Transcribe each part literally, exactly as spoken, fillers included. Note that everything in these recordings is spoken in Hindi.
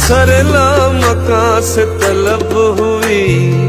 सरला मकां से तलब हुई,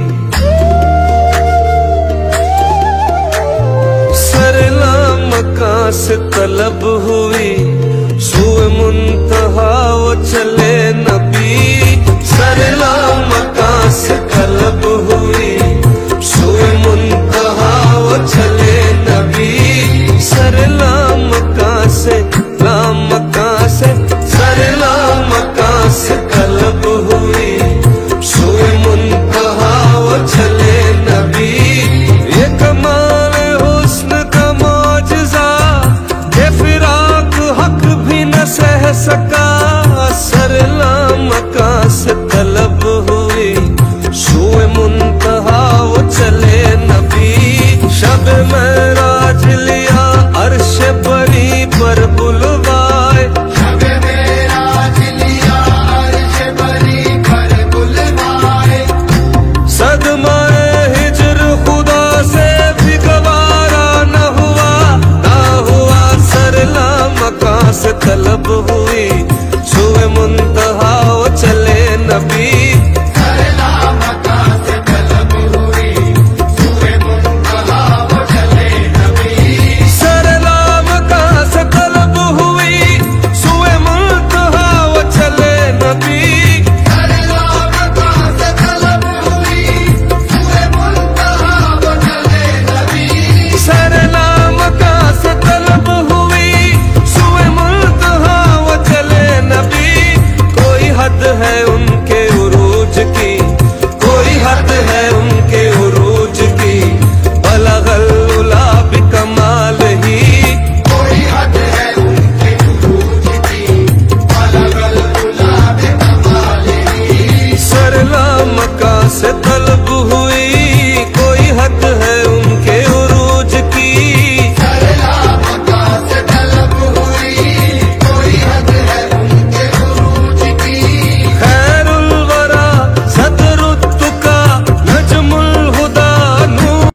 सरला मकां से तलब हुई, सुए मुंतहा वो चले नबी। सरला मकां से तलब हुई, सुए मुंतहा वो चले नबी। सरला मकां से ला मकां से सरला मकां से तलब हुई, सुए मुंतहा वो चले नबी। ये कमाल हुस्न का मौजज़ा ये फिराक हक भी न सह सका। सरला मकां से तलब हुई, सुए मुंतहा वो चले नबी। शब महराज लिया अर्श परी पर बुलवाए, शब महराज लिया अर्श परी पर बुलवाए। सदमाए हिजर खुदा से भी गवारा न हुआ, ना हुआ। सरला मकां से तलब हुई, सुए मुंतहा वो चले नबी। है उनके उरूज की, कोई हद है उनके उरूज की। बलगल उला भी कमाल ही, कोई हद है उनके उरूज की। बलगल उला भी कमाल ही। सरला मकां से